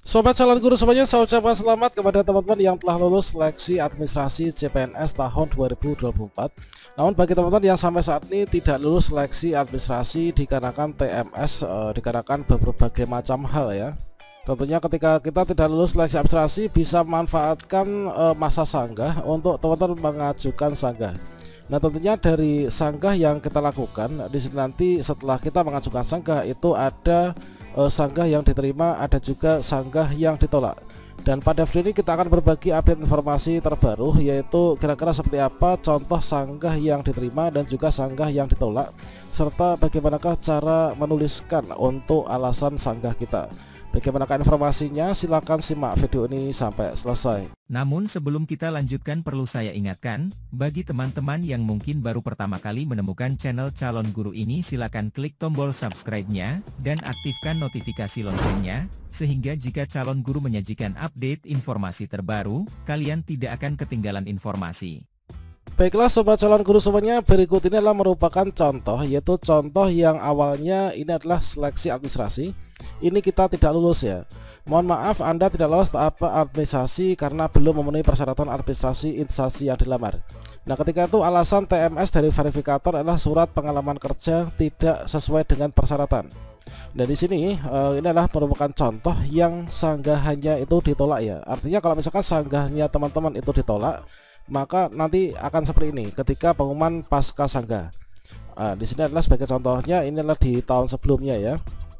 Sobat calon guru semuanya, saya ucapkan selamat kepada teman-teman yang telah lulus seleksi administrasi CPNS tahun 2024. Namun bagi teman-teman yang sampai saat ini tidak lulus seleksi administrasi dikarenakan TMS, dikarenakan berbagai macam hal ya. Tentunya ketika kita tidak lulus seleksi administrasi bisa memanfaatkan masa sanggah untuk teman-teman mengajukan sanggah. Nah tentunya dari sanggah yang kita lakukan di sini nanti setelah kita mengajukan sanggah itu ada sanggah yang diterima, ada juga sanggah yang ditolak. Dan pada video ini kita akan berbagi update informasi terbaru, yaitu kira-kira seperti apa contoh sanggah yang diterima dan juga sanggah yang ditolak, serta bagaimanakah cara menuliskan untuk alasan sanggah kita. Bagaimanakah informasinya? Silahkan simak video ini sampai selesai. Namun sebelum kita lanjutkan perlu saya ingatkan, bagi teman-teman yang mungkin baru pertama kali menemukan channel Calon Guru ini silakan klik tombol subscribe-nya, dan aktifkan notifikasi loncengnya, sehingga jika Calon Guru menyajikan update informasi terbaru, kalian tidak akan ketinggalan informasi. Baiklah sobat calon guru semuanya, berikut ini adalah merupakan contoh, yaitu contoh yang awalnya ini adalah seleksi administrasi. Ini kita tidak lulus ya. Mohon maaf Anda tidak lolos tahap administrasi karena belum memenuhi persyaratan administrasi instansi yang dilamar. Nah ketika itu alasan TMS dari verifikator adalah surat pengalaman kerja tidak sesuai dengan persyaratan. Dan di sini ini adalah merupakan contoh yang sanggahannya itu ditolak ya. Artinya kalau misalkan sanggahnya teman-teman itu ditolak, maka nanti akan seperti ini ketika pengumuman pasca sanggah. Di sini adalah sebagai contohnya, ini adalah di tahun sebelumnya ya.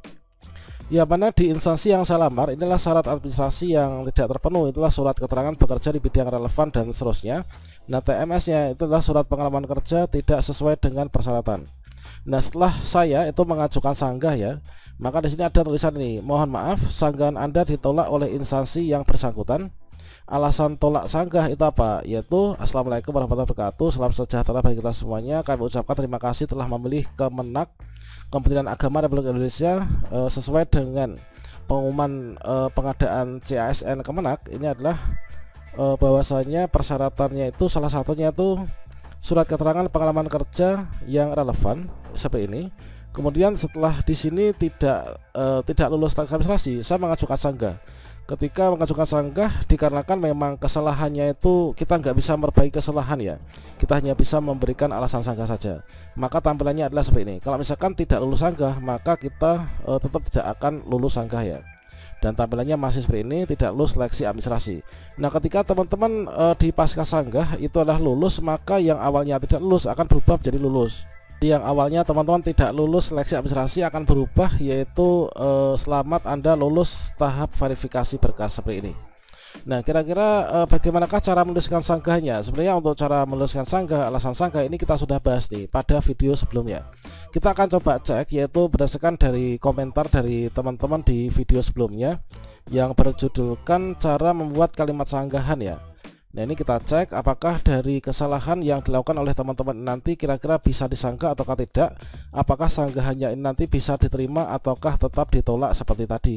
Ya mana di instansi yang saya lamar inilah syarat administrasi yang tidak terpenuhi, itulah surat keterangan bekerja di bidang relevan dan seterusnya. Nah TMS nya itulah surat pengalaman kerja tidak sesuai dengan persyaratan. Nah setelah saya itu mengajukan sanggah ya, maka di sini ada tulisan ini, mohon maaf sanggahan Anda ditolak oleh instansi yang bersangkutan. Alasan tolak sanggah itu apa? Yaitu Assalamualaikum warahmatullahi wabarakatuh, salam sejahtera bagi kita semuanya. Kami ucapkan terima kasih telah memilih Kemenak Kementerian Agama Republik Indonesia sesuai dengan pengumuman pengadaan CASN Kemenak. Ini adalah bahwasanya persyaratannya itu salah satunya itu surat keterangan pengalaman kerja yang relevan seperti ini. Kemudian setelah di sini tidak lulus administrasi, saya mengajukan sanggah. Ketika mengajukan sanggah dikarenakan memang kesalahannya itu kita nggak bisa memperbaiki kesalahan ya, kita hanya bisa memberikan alasan sanggah saja, maka tampilannya adalah seperti ini. Kalau misalkan tidak lulus sanggah maka kita tetap tidak akan lulus sanggah ya, dan tampilannya masih seperti ini, tidak lulus seleksi administrasi. Nah ketika teman-teman di pasca sanggah itu adalah lulus, maka yang awalnya tidak lulus akan berubah menjadi lulus. Yang awalnya teman-teman tidak lulus seleksi administrasi akan berubah, yaitu selamat Anda lulus tahap verifikasi berkas seperti ini. Nah kira-kira bagaimanakah cara menuliskan sanggahnya? Sebenarnya untuk cara menuliskan sanggah, alasan sanggah ini kita sudah bahas nih pada video sebelumnya. Kita akan coba cek, yaitu berdasarkan dari komentar dari teman-teman di video sebelumnya yang berjudulkan cara membuat kalimat sanggahan ya. Nah ini kita cek apakah dari kesalahan yang dilakukan oleh teman-teman nanti kira-kira bisa disanggah ataukah tidak, apakah sanggahannya ini nanti bisa diterima ataukah tetap ditolak seperti tadi.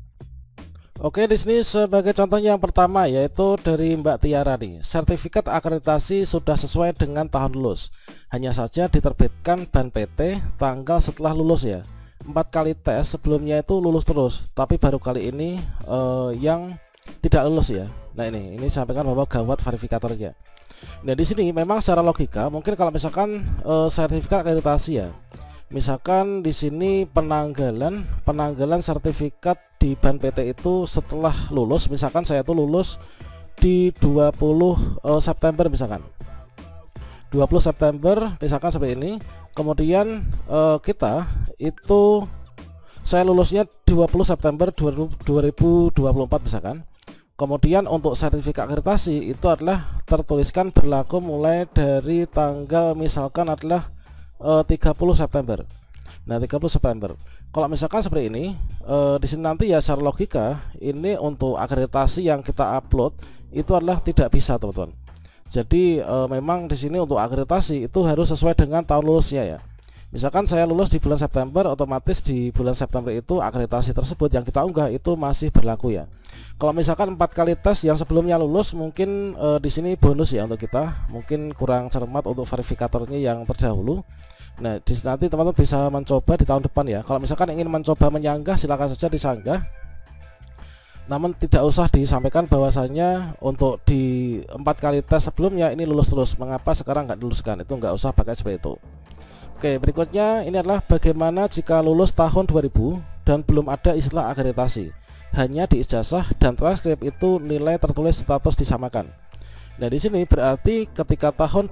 Oke, di sini sebagai contoh yang pertama yaitu dari Mbak Tiara nih, sertifikat akreditasi sudah sesuai dengan tahun lulus, hanya saja diterbitkan ban PT tanggal setelah lulus ya. 4 kali tes sebelumnya itu lulus terus, tapi baru kali ini yang tidak lulus ya. Nah ini sampaikan bahwa gawat verifikatornya. Nah di sini memang secara logika mungkin kalau misalkan sertifikat akreditasi ya, misalkan di sini penanggalan sertifikat di ban PT itu setelah lulus, misalkan saya tuh lulus di 20 September misalkan 20 September misalkan seperti ini. Kemudian kita itu saya lulusnya 20 September 2024 misalkan. Kemudian untuk sertifikat akreditasi itu adalah tertuliskan berlaku mulai dari tanggal misalkan adalah 30 September. Nah 30 September. Kalau misalkan seperti ini di sini nanti ya secara logika ini untuk akreditasi yang kita upload itu adalah tidak bisa teman-teman. Jadi memang di sini untuk akreditasi itu harus sesuai dengan tahun lulusnya ya. Misalkan saya lulus di bulan September, otomatis di bulan September itu akreditasi tersebut yang kita unggah itu masih berlaku ya. Kalau misalkan 4 kali tes yang sebelumnya lulus, mungkin di sini bonus ya untuk kita, mungkin kurang cermat untuk verifikatornya yang terdahulu. Nah, di nanti teman-teman bisa mencoba di tahun depan ya. Kalau misalkan ingin mencoba menyanggah, silakan saja disanggah. Namun tidak usah disampaikan bahwasanya untuk di 4 kali tes sebelumnya ini lulus terus, mengapa sekarang nggak diluluskan, itu nggak usah pakai seperti itu. Oke, berikutnya ini adalah bagaimana jika lulus tahun 2000 dan belum ada istilah akreditasi, hanya di ijazah dan transkrip itu nilai tertulis status disamakan. Nah, di sini berarti ketika tahun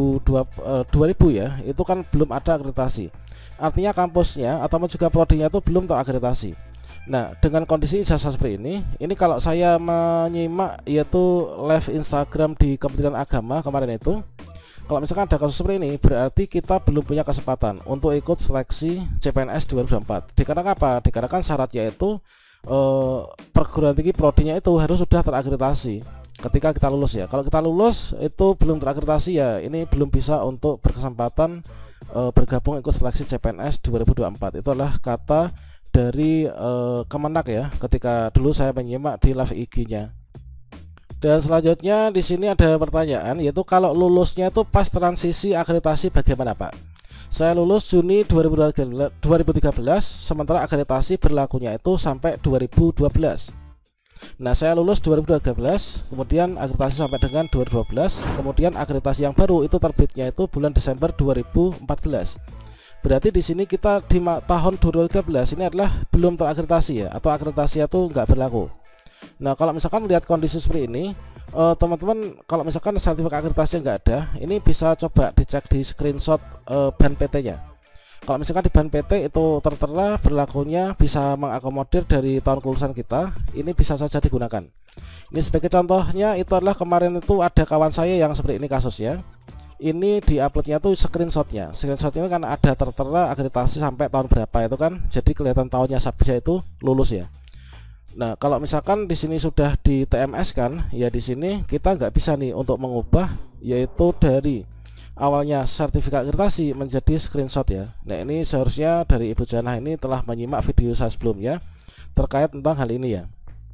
2000 ya, itu kan belum ada akreditasi. Artinya kampusnya atau juga prodinya itu belum terakreditasi. Nah, dengan kondisi ijazah seperti ini kalau saya menyimak yaitu live Instagram di Kementerian Agama kemarin itu, kalau misalkan ada kasus seperti ini, berarti kita belum punya kesempatan untuk ikut seleksi CPNS 2024. Dikarenakan apa? Dikarenakan syaratnya itu perguruan tinggi prodinya itu harus sudah terakreditasi ketika kita lulus ya. Kalau kita lulus itu belum terakreditasi ya, ini belum bisa untuk berkesempatan bergabung ikut seleksi CPNS 2024. Itu adalah kata dari Kemenak ya, ketika dulu saya menyimak di live IG-nya. Dan selanjutnya di sini ada pertanyaan, yaitu kalau lulusnya itu pas transisi akreditasi bagaimana Pak? Saya lulus Juni 2013, sementara akreditasi berlakunya itu sampai 2012. Nah, saya lulus 2013, kemudian akreditasi sampai dengan 2012, kemudian akreditasi yang baru itu terbitnya itu bulan Desember 2014. Berarti di sini kita di tahun 2013 ini adalah belum terakreditasi ya, atau akreditasi itu nggak berlaku. Nah, kalau misalkan lihat kondisi seperti ini, teman-teman kalau misalkan sertifikat akreditasi nggak ada, ini bisa coba dicek di screenshot ban PT-nya. Kalau misalkan di ban PT itu tertera berlakunya bisa mengakomodir dari tahun kelulusan kita, ini bisa saja digunakan. Ini sebagai contohnya itu adalah kemarin itu ada kawan saya yang seperti ini kasusnya. Ini di uploadnya tuh screenshotnya kan ada tertera akreditasi sampai tahun berapa itu kan, jadi kelihatan tahunnya bisa itu lulus ya. Nah, kalau misalkan di sini sudah di TMS kan ya, di sini kita nggak bisa nih untuk mengubah yaitu dari awalnya sertifikat akreditasi menjadi screenshot ya. Nah, ini seharusnya dari Ibu Janah ini telah menyimak video saya sebelumnya terkait tentang hal ini ya.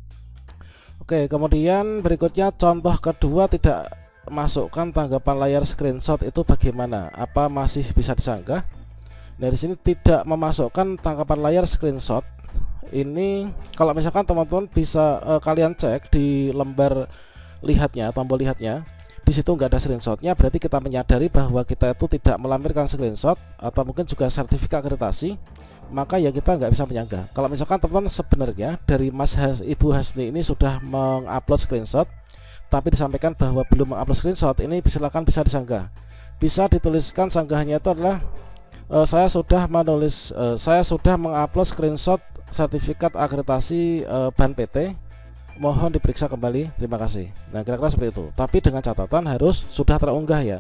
Oke, kemudian berikutnya contoh kedua tidak masukkan tanggapan layar screenshot itu bagaimana? Apa masih bisa disanggah? Nah, di sini tidak memasukkan tanggapan layar screenshot. Ini kalau misalkan teman-teman bisa kalian cek di lembar lihatnya, tombol lihatnya, di situ nggak ada screenshotnya, berarti kita menyadari bahwa kita itu tidak melampirkan screenshot atau mungkin juga sertifikat akreditasi, maka ya kita nggak bisa menyanggah. Kalau misalkan teman-teman sebenarnya dari Ibu Hasni ini sudah mengupload screenshot, tapi disampaikan bahwa belum mengupload screenshot, ini silakan bisa disanggah. Bisa dituliskan sanggahannya itu adalah saya sudah mengupload screenshot sertifikat akreditasi ban PT, mohon diperiksa kembali, terima kasih. Nah, kira-kira seperti itu, tapi dengan catatan harus sudah terunggah ya.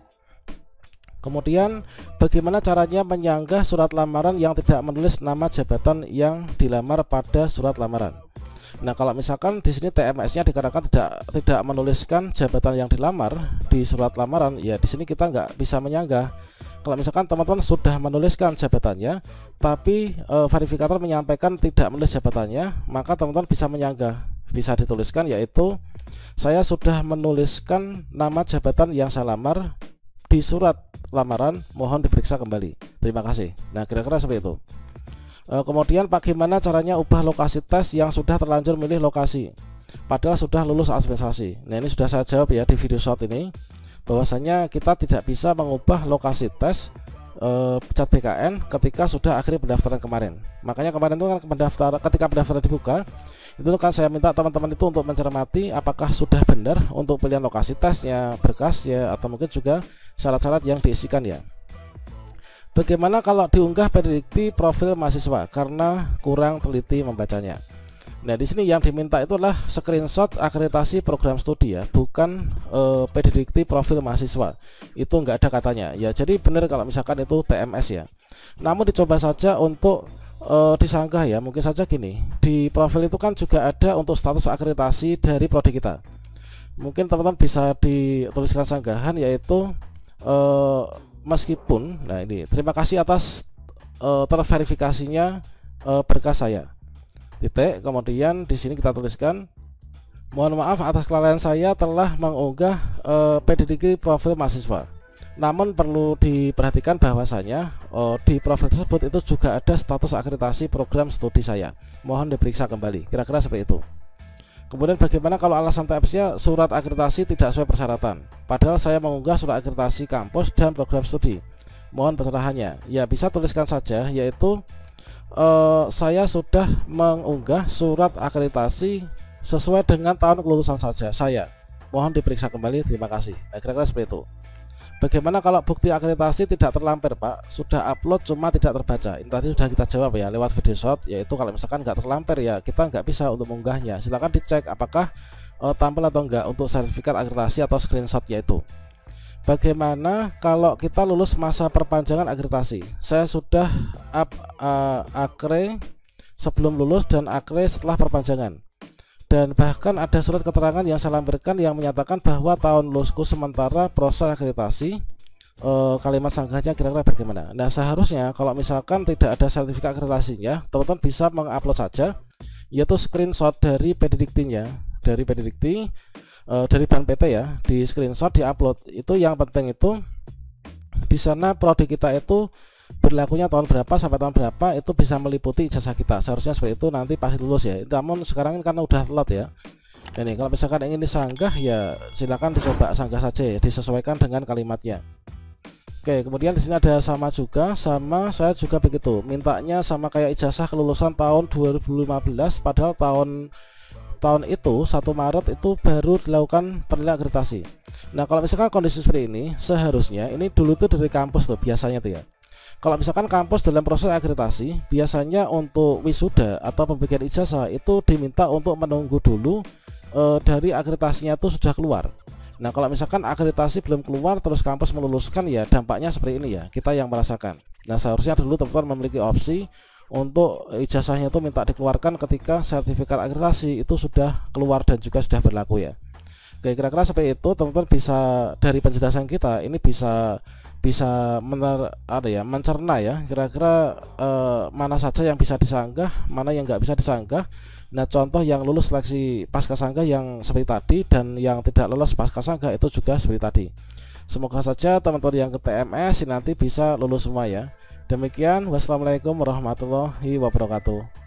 Kemudian bagaimana caranya menyanggah surat lamaran yang tidak menulis nama jabatan yang dilamar pada surat lamaran? Nah, kalau misalkan di sini TMS-nya dikarenakan tidak menuliskan jabatan yang dilamar di surat lamaran, ya di sini kita nggak bisa menyanggah. Kalau misalkan teman-teman sudah menuliskan jabatannya, tapi verifikator menyampaikan tidak menulis jabatannya, maka teman-teman bisa menyanggah. Bisa dituliskan yaitu saya sudah menuliskan nama jabatan yang saya lamar di surat lamaran, mohon diperiksa kembali, terima kasih. Nah, kira-kira seperti itu. Kemudian bagaimana caranya ubah lokasi tes yang sudah terlanjur milih lokasi padahal sudah lulus administrasi? Nah, ini sudah saya jawab ya di video short ini, bahwasanya kita tidak bisa mengubah lokasi tes Cat BKN ketika sudah akhir pendaftaran kemarin. Makanya kemarin itu kan ketika pendaftaran dibuka, itu kan saya minta teman-teman itu untuk mencermati apakah sudah benar untuk pilihan lokasi tesnya, berkasnya, atau mungkin juga syarat-syarat yang diisikan ya. Bagaimana kalau diunggah prediksi profil mahasiswa karena kurang teliti membacanya? Nah, di sini yang diminta itu adalah screenshot akreditasi program studi ya, bukan prediksi profil mahasiswa. Itu nggak ada katanya ya. Jadi benar kalau misalkan itu TMS ya. Namun dicoba saja untuk disanggah ya. Mungkin saja gini, di profil itu kan juga ada untuk status akreditasi dari prodi kita. Mungkin teman-teman bisa dituliskan sanggahan yaitu meskipun, nah ini terima kasih atas terverifikasinya berkas saya. Titik, kemudian di sini kita tuliskan mohon maaf atas kelalaian saya telah mengunggah PDDG profil mahasiswa. Namun perlu diperhatikan bahwasanya di profil tersebut itu juga ada status akreditasi program studi saya. Mohon diperiksa kembali. Kira-kira seperti itu. Kemudian bagaimana kalau alasan TFS-nya surat akreditasi tidak sesuai persyaratan, padahal saya mengunggah surat akreditasi kampus dan program studi, mohon pencerahannya. Ya, bisa tuliskan saja, yaitu saya sudah mengunggah surat akreditasi sesuai dengan tahun kelulusan saya, mohon diperiksa kembali, terima kasih. Nah, kira-kira seperti itu. Bagaimana kalau bukti akreditasi tidak terlampir, Pak? Sudah upload cuma tidak terbaca. Ini tadi sudah kita jawab ya lewat video shot, yaitu kalau misalkan nggak terlampir ya kita nggak bisa untuk mengunggahnya. Silahkan dicek apakah tampil atau enggak untuk sertifikat akreditasi atau screenshot yaitu. Bagaimana kalau kita lulus masa perpanjangan akreditasi? Saya sudah akre sebelum lulus dan akre setelah perpanjangan. Dan bahkan ada surat keterangan yang saya lampirkan yang menyatakan bahwa tahun lulusku sementara proses akreditasi. Kalimat sanggahnya kira-kira bagaimana? Nah, seharusnya kalau misalkan tidak ada sertifikat akreditasinya, teman-teman bisa mengupload saja, yaitu screenshot dari PDDikti-nya, dari PDDikti, dari Ban PT ya, di screenshot, di upload. Itu yang penting itu di sana prodi kita itu berlakunya tahun berapa sampai tahun berapa, itu bisa meliputi ijazah kita. Seharusnya seperti itu, nanti pasti lulus ya. Namun sekarang ini karena udah telat ya. Ini kalau misalkan ingin disanggah ya silakan dicoba sanggah saja ya, disesuaikan dengan kalimatnya. Oke, kemudian di sini ada sama juga, sama saya juga begitu. Mintanya sama kayak ijazah kelulusan tahun 2015, padahal tahun itu 1 Maret itu baru dilakukan penilaian akreditasi. Nah, kalau misalkan kondisi seperti ini, seharusnya ini dulu tuh dari kampus tuh biasanya tuh ya. Kalau misalkan kampus dalam proses akreditasi, biasanya untuk wisuda atau pembagian ijazah itu diminta untuk menunggu dulu dari akreditasinya itu sudah keluar. Nah, kalau misalkan akreditasi belum keluar terus kampus meluluskan, ya dampaknya seperti ini ya, kita yang merasakan. Nah, seharusnya dulu teman-teman memiliki opsi untuk ijazahnya itu minta dikeluarkan ketika sertifikat akreditasi itu sudah keluar dan juga sudah berlaku ya. Oke, kira-kira seperti itu teman-teman. Bisa dari penjelasan kita ini bisa mencerna ya kira-kira mana saja yang bisa disanggah, mana yang nggak bisa disanggah. Nah, contoh yang lulus seleksi pasca sanggah yang seperti tadi, dan yang tidak lolos pasca sanggah itu juga seperti tadi. Semoga saja teman-teman yang ke TMS nanti bisa lulus semua ya. Demikian, wassalamualaikum warahmatullahi wabarakatuh.